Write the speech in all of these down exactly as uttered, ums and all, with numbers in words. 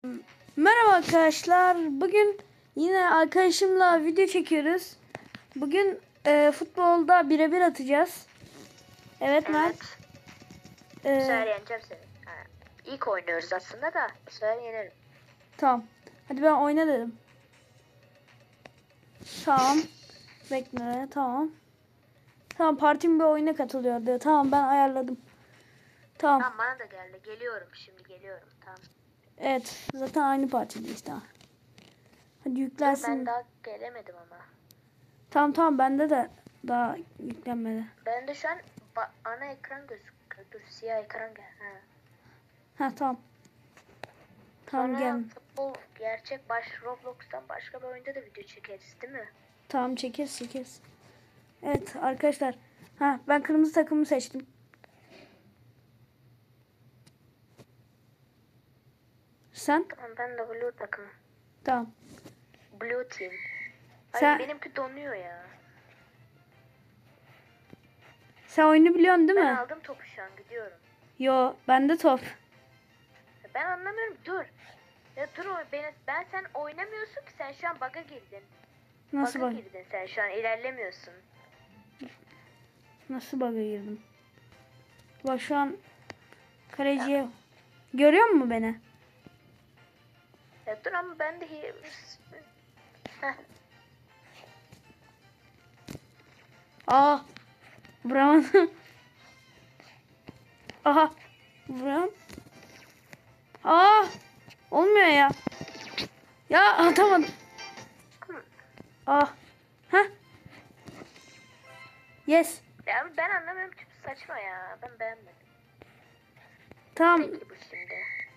Merhaba arkadaşlar. Bugün yine arkadaşımla video çekiyoruz. Bugün e, futbolda birebir atacağız. Evet, Mert. Evet. E, Bu sefer yeneceğim seni. Ha, İlk oynuyoruz aslında da bu sefer yenerim. tamam. Hadi ben oyna dedim. Tamam. Bekle. Tamam. Tamam, partim bir oyuna katılıyor diyor. Tamam, ben ayarladım. Tamam. Tamam, bana da geldi. Geliyorum şimdi geliyorum. Tamam. Evet. Zaten aynı partideyiz. Tamam. Hadi Dur, yüklensin. ben daha gelemedim ama. Tamam tamam, bende de daha yüklenmedi. Ben de şu an ana ekran gözüküyor. Dur, siyah ekran gel. Ha. Ha tamam. Tamam, Sonra gel. futbol gerçek baş Roblox'tan başka bir oyunda da video çekeriz değil mi? Tamam, çekeriz çekeriz. Evet arkadaşlar. Ha, ben kırmızı takımı seçtim. Sen? Tamam, ben de blue takım. Tamam. Blue team. Ay, Sen- benimki donuyor ya. Sen oyunu biliyorsun değil Ben mi? aldım topu, şu an gidiyorum. Yo, bende top. Ben anlamıyorum. Dur. Ya dur, o ben, ben sen oynamıyorsun ki, sen şu an bug'a girdin. Nasıl Bug'a bak? girdin sen, şu an ilerlemiyorsun. Nasıl bug'a girdim? Bak şu an kaleciye. Görüyor musun beni? Ya dur ama ben de hi- Heh. Aa! Vuramadım. Aha! Vuram. Aa! Olmuyor ya. Ya atamadım. Ah. Ha? Yes. Ya ben anlamıyorum, çünkü saçma ya. Ben beğenmedim. Tamam. Peki bu şimdi.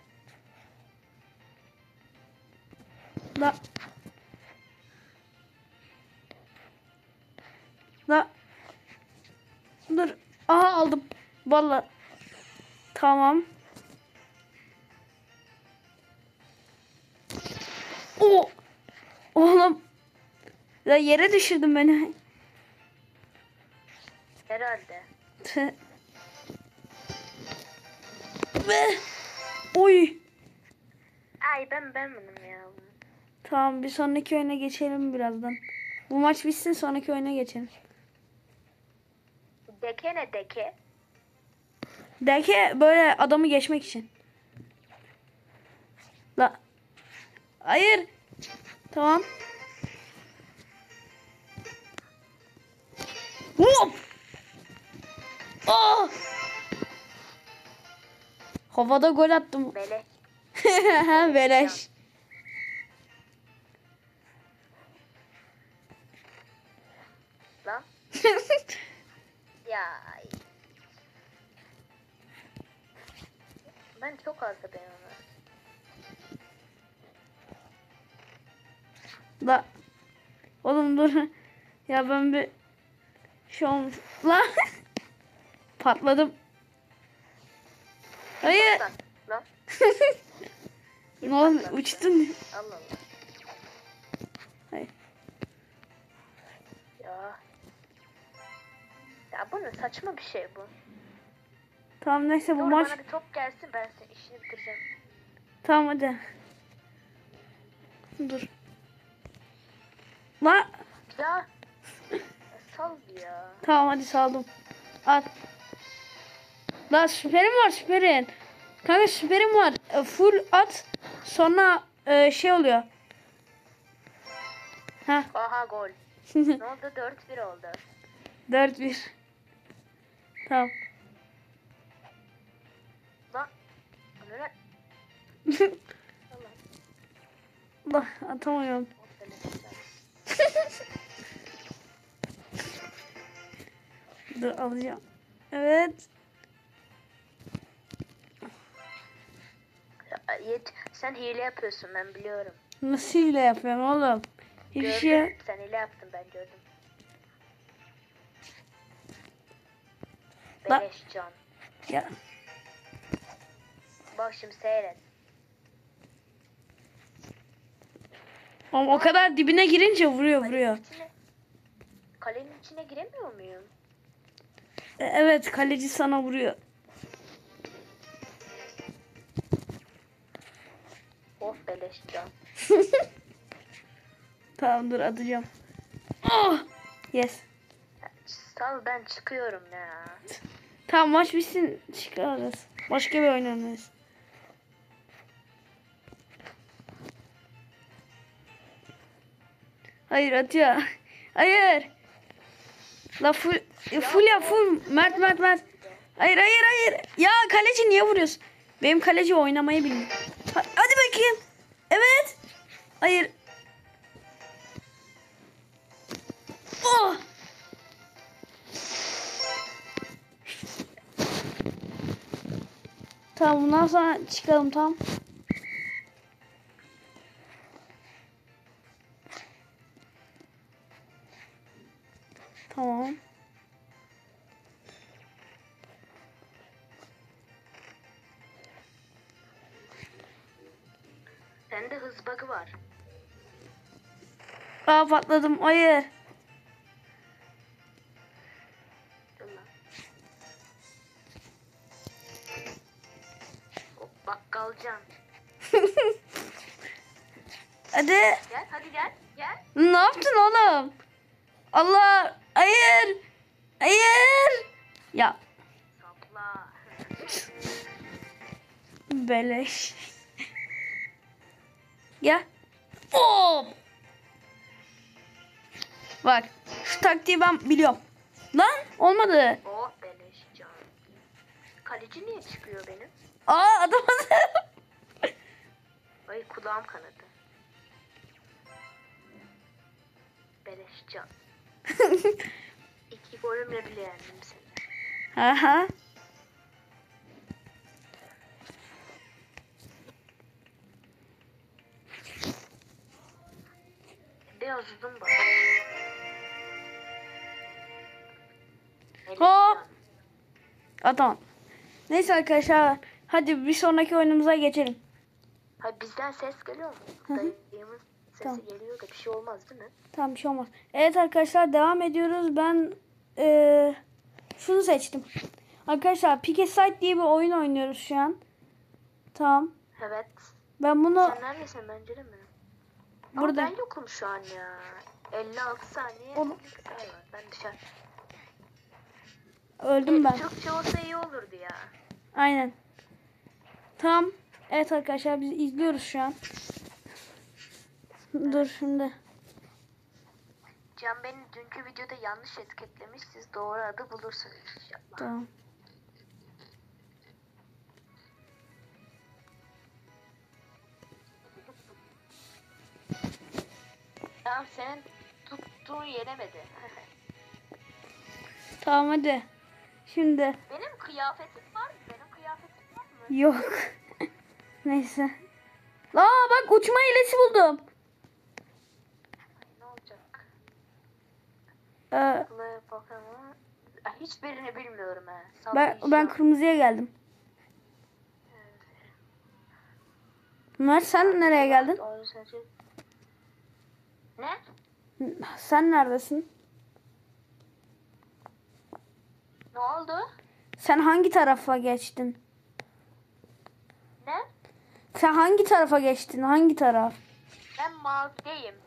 La. La. Dur. Aha, aldım. Vallahi. Tamam. O. Oğlum. Ya yere düşürdün beni. Herhalde. Tüh. Ve. Oy. Ay, ben beğenmedim ya. Tamam, bir sonraki oyuna geçelim birazdan. Bu maç bitsin, sonraki oyuna geçelim. Deke ne deke? Belki böyle adamı geçmek için. La. Hayır. Tamam. Hop. Oh. Havada gol attım. Bele. Beleş. Lan. Ya. Ben çok az da ben ona. La. Oğlum dur. Ya ben bir şey olmuş. La. Patladım. Hayır. Lan. Lan. Ne oldu? Uçtun. Allah Allah. Hayır. Ya. Ya bu ne saçma bir şey bu. Tamam, neyse bu Dur, maç. bana bir top gelsin, ben senin işini bitireceğim. Tamam hadi. Dur. La. Ya. Ya sal ya. Tamam hadi, saldım. At. La, süperim var, süperin. Kanka süperim var. E, full at. Sonra e, şey oluyor. Ha. Aha, gol. Ne oldu? dört bir oldu. dört bir. Tamam. Lan. Öyle lan. Allah. La, atamıyorum. Dur, alacağım. Evet. Ya, Yet, sen hile yapıyorsun, ben biliyorum. Nasıl hile yapıyorum oğlum? Hiçbir Gördüm. şey. Sen hile yaptın, ben gördüm. Lan. Beleş can. Ya. Bak şimdi seyret. Oğlum, o kadar dibine girince vuruyor vuruyor. Kalenin içine, kalenin içine giremiyor muyum? E, evet, kaleci sana vuruyor. Oh beleş can. Tamam dur atacağım. Oh! Yes. Sal ben çıkıyorum ya. Tamam maç bitsin çıkarız. Başka bir oyun oynarız. Hayır atıyor. Hayır. La full, full ya full. Mert Mert Mert. Hayır hayır hayır. Ya kaleci niye vuruyorsun? Benim kaleci oynamayı bilmiyor. Ha- Hadi bakayım. Evet. Hayır. Oh. Tamam bundan sonra çıkalım tamam. Tamam. Sende hız bug'ı var. Aa patladım. Hayır. Dur lan. Hop, bakkalcan. Hadi. Gel hadi gel. Gel. Ne yaptın oğlum? Allah. Hayır. Hayır. Ya Sapla. beleş. Gel. Hop. Bak. Şu taktiği ben biliyorum. Lan olmadı. Oh beleş can. Kaleci niye çıkıyor benim? Aa atamadım. Ay kulağım kanadı. Beleş can. İki golümle bile yendim seni. Aha. Biraz uzun bak. Beleş Hop. can. Atam. Neyse arkadaşlar. Hadi bir sonraki oyunumuza geçelim. Ha bizden ses geliyor mu? Hı hı. Dayımın sesi Tamam. geliyor da bir şey olmaz değil mi? Tamam bir şey olmaz. Evet arkadaşlar devam ediyoruz. Ben eee, şunu seçtim. Arkadaşlar Picket Site diye bir oyun oynuyoruz şu an. Tamam. Evet. Ben bunu Sen neredesin bence de mi? Burada. Burada. Ama ben yokum şu an ya. elli altı saniye Oğlum. bilgisayar var. Ben dışarı. öldüm ben. Türkçe olsa iyi olurdu ya. Aynen. Tamam. Evet arkadaşlar biz izliyoruz şu an. Dur şimdi. Can beni dünkü videoda yanlış etiketlemiş. Siz doğru adı bulursunuz inşallah. Tamam. Tamam senin tuttuğun yenemedi. Tamam hadi. Şimdi Benim kıyafetim var mı? Benim kıyafetim var mı? yok. Neyse. Aa bak uçma hilesi buldum. Ne olacak? Ee, Play Pokemon. Ah, hiçbirini bilmiyorum ha. ben ben Sallayacağım. kırmızıya geldim. Mert sen nereye geldin? Doğru söyleyecek. Ne? Sen neredesin? Ne oldu? Sen hangi tarafa geçtin? Ne? Sen hangi tarafa geçtin? Hangi taraf? Ben mavideyim.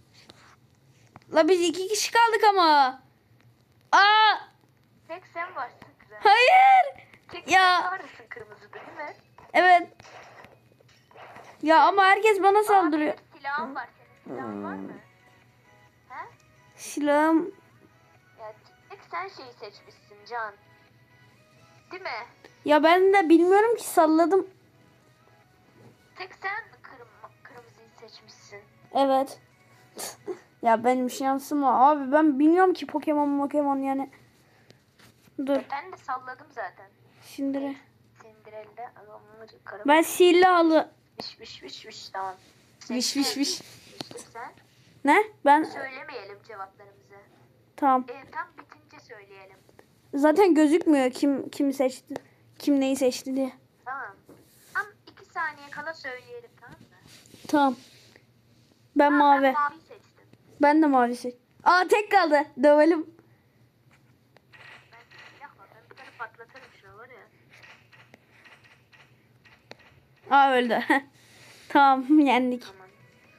La biz iki kişi kaldık ama. Aa! Tek sen varsın kızım. Hayır! Tek Ya. sen varsın kırmızıda değil mi? Evet. Ya ama herkes bana Aa, saldırıyor. benim silahım var. Senin silahın var mı? He? Silahım. Ya tek sen şeyi seçmişsin Can. Değil mi? Ya ben de bilmiyorum ki salladım. Tek sen mi kırm kırmızıyı seçmişsin? Evet. Ya benim şansım o. Abi ben bilmiyorum ki Pokemon Pokemon yani. Dur. Ben de salladım zaten. Şimdi Cinderella adamları karım. ben sihirli halı. Viş viş viş viş tamam. Viş viş viş. Seçtin sen. Ne? Ben Söylemeyelim cevaplarımızı. tamam. E, tam bitince söyleyelim. Zaten gözükmüyor kim kimi seçti. Kim neyi seçti diye. Tamam. Tam iki saniye kala söyleyelim tamam mı? Tamam. Ben Ha, mavi. Ben mavi seçtim. Ben de mavi seç. Aa tek kaldı. Dövelim. Ben silah var. Ben bir tane patlatırım şunu var ya. Aa öldü. Tamam yendik. Tamam.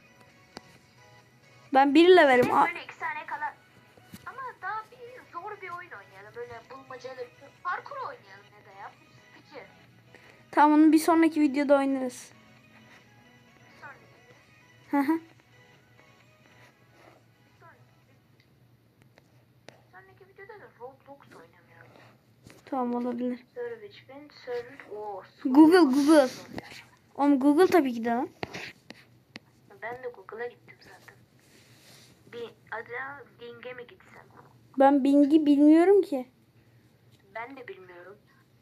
Ben bir levelim. Hep Aa, böyle iki saniye kala. Ama daha bir zor bir oyun oynayalım. Böyle bulmacalı. Parkur oynayalım ya da ya. Fikir. tamam onu bir sonraki videoda oynarız. Bir sonraki. Hı hı. Bir sonraki. Bir sonraki videoda da Roblox oynamayalım. Tamam olabilir. Server ben server. Oo. Google Google. Oğlum Google tabii ki de lan. Ben de Google'a gittim zaten. Bir adına Bing'e mi gitsem? Ben Bing'i bilmiyorum ki. Ben de bilmiyorum.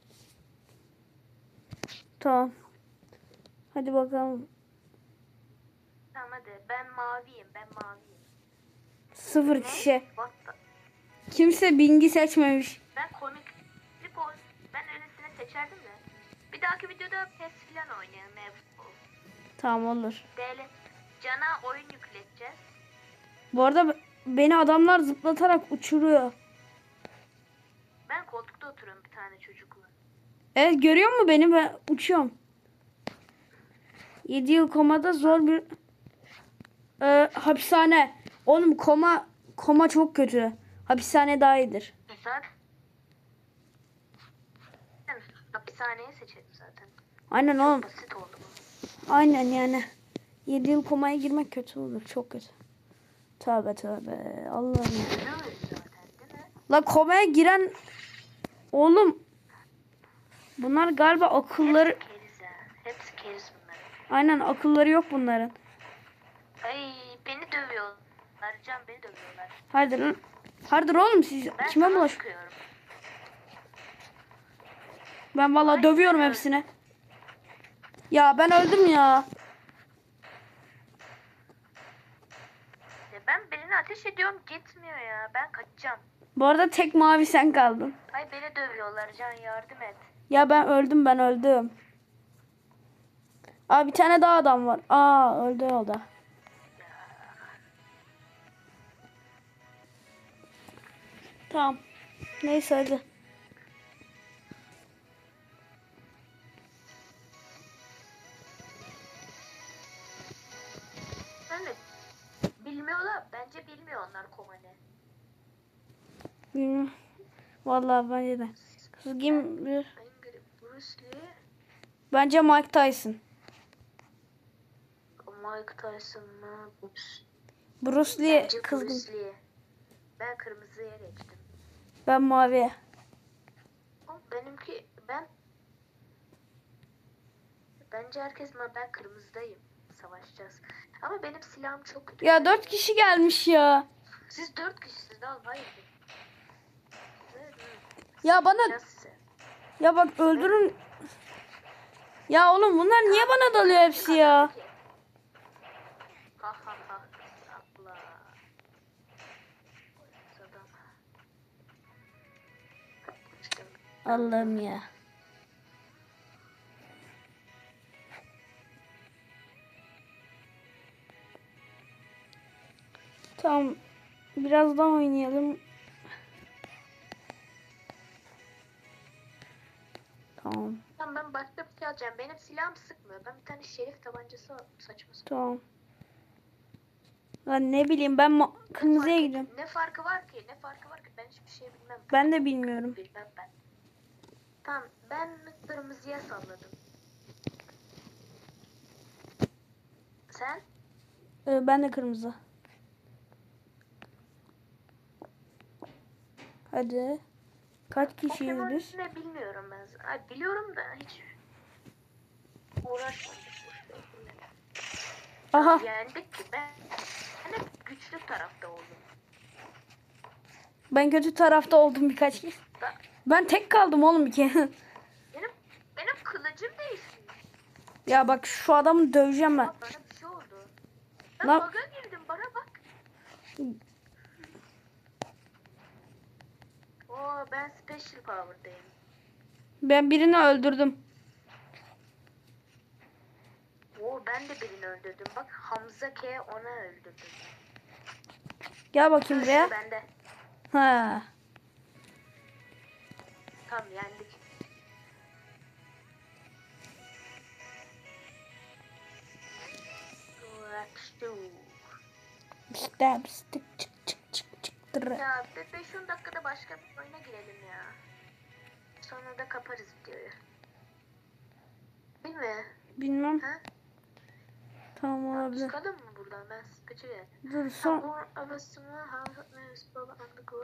Tamam. Hadi bakalım. Tamam hadi. Ben maviyim. Ben maviyim. Sıfır Ne? kişi. What the- Kimse Bing'i seçmemiş. Ben komiklik ol. Ben öylesine seçerdim de. Bir dahaki videoda PES falan oynayalım. E-futbol. Tamam olur. D L. Can'a oyun yükleteceğiz. Bu arada beni adamlar zıplatarak uçuruyor. Ben koltukta oturuyorum bir tane çocukla. Evet görüyor musun beni? Ben uçuyorum. yedi yıl komada zor bir Ee, hapishane. Oğlum koma koma çok kötü. Hapishane daha iyidir. Zaten hapishaneyi seçelim zaten. Aynen oğlum. Basit oldu bu. Aynen yani. yedi yıl komaya girmek kötü olur. Çok kötü. Tövbe tövbe. Allah'ım ya. Biliyoruz zaten değil mi? La komaya giren oğlum bunlar galiba akılları Hepsi keriz ha. Hepsi keriz bunların. aynen akılları yok bunların. Ay beni dövüyorlar. Can beni dövüyorlar. Haydi lan. Haydi oğlum siz Ben kime sana bulaş? sıkıyorum. Ben vallahi dövüyorum hepsine. Ya ben öldüm ya. Ya ben birini ateş ediyorum gitmiyor ya. Ben kaçacağım. Bu arada tek mavi sen kaldın. Ay beni dövüyorlar Can yardım et. Ya ben öldüm ben öldüm. Aa bir tane daha adam var. Aa öldü o da. Tamam. Neyse hadi. Ben de bilmiyorlar. Bence bilmiyor onlar koma ne. Bilmiyorum. Vallahi bence de. Kız kim bilir? Ben Bruce Lee. Bence Mike Tyson. Mike Tyson mı? Ups. Bruce Lee Bence kızgın. Bruce Lee. Ben kırmızıya geçtim. Ben maviye. Ama benimki ben bence herkes ma ben kırmızıdayım. Savaşacağız. Ama benim silahım çok kötü. Ya dört kişi gelmiş ya. Siz dört kişisiniz al hayır. Evet, Ya bana yapacağız size. ya bak öldürün. Ya oğlum bunlar niye bana dalıyor hepsi ya? Ha ha ha. Abla. Adam. İşte Allah'ım ya. Tamam. Biraz daha oynayalım. Tamam. Tamam ben başka bir şey alacağım. Benim silahım sıkmıyor. Ben bir tane şerif tabancası aldım saçma sapan. Tamam. Lan ne bileyim ben ma- Ne kırmızıya farkı- gidiyorum. Ne farkı var ki? Ne farkı var ki? Ben hiçbir şey bilmem. Ben de bilmiyorum. Bilmem ben. Tamam ben kırmızıya salladım. Sen? Ee, ben de kırmızı. Hadi. Kaç kişiyiz Pokemon biz? ne bilmiyorum ben. Ay, biliyorum da hiç uğraşmadım. Aha. Yendik ki ben. Ben hep güçlü tarafta oldum. Ben kötü tarafta oldum birkaç kez. Da, Ben tek kaldım oğlum bir kere. benim benim kılıcım değişti. Ya bak şu adamı döveceğim ben. Aa, bana bir şey oldu. Ben Lan- bug'a girdim bana bak. Oo ben special power'dayım. Ben birini öldürdüm. Oo ben de birini öldürdüm. Bak Hamza K ona öldürdüm. Gel bakayım Dur, buraya. şimdi bende. Ha. Tamam yendik. İşte Stab stick çık çık çık çık tırı. ya bir beş on dakikada başka bir oyuna girelim ya. Sonra da kaparız videoyu. Değil mi? Bilmem. Ha? Tamam olabilir. Çıkalım mı buradan? Ben sıkıcı geldim. Dur son. Son.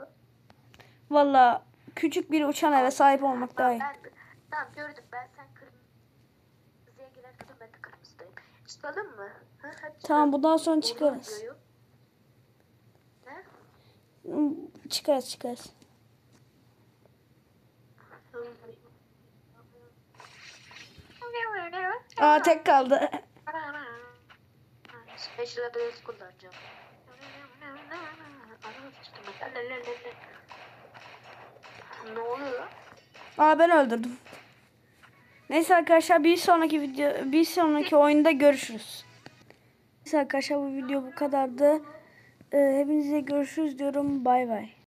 Valla küçük bir uçan eve sahip olmak daha iyi. Ben, tamam gördüm ben sen kırmızıya giren kadın ben de kırmızıdayım. Çıkalım mı? Ha, hadi Tamam çıkalım. bundan sonra Vurdum çıkarız. videoyu. Ne? Çıkarız çıkarız. Aa tek kaldı. Special ability kullanacağım. Ne oluyor? Aa ben öldürdüm. Neyse arkadaşlar bir sonraki video bir sonraki oyunda görüşürüz. Neyse arkadaşlar bu video bu kadardı. Ee, hepinize görüşürüz diyorum. Bay bay.